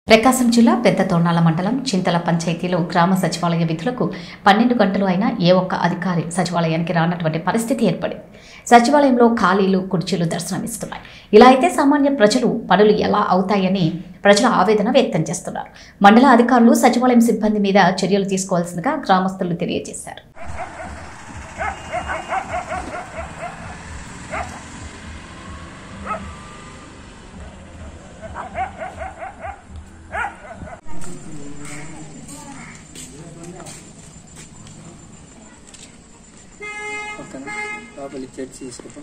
ప్రకాశం జిల్లా పెద్ద తోర్నాల మండలం చింతల పంచాయతీలో గ్రామ సచివాలయ విధులకు 12 గంటలు అయినా ఏ ఒక్క అధికారి సచివాలయానికి రానటువంటి పరిస్థితి ఏర్పడింది. సచివాలయంలో ఖాళీలు, కుర్చీలు దర్శనమిస్తున్నాయి. ఇలా అయితే సామాన్య ప్రజలు పనులు ఎలా అవుతాయని ప్రజల ఆవేదన వ్యక్తం చేస్తున్నారు. మండల అధికారులు సచివాలయం సిబ్బంది మీద చర్యలు తీసుకోవాల్సిందిగా గ్రామస్తులు తెలియజేశారు. లోపలికి చర్చి తీసుకుంటాం.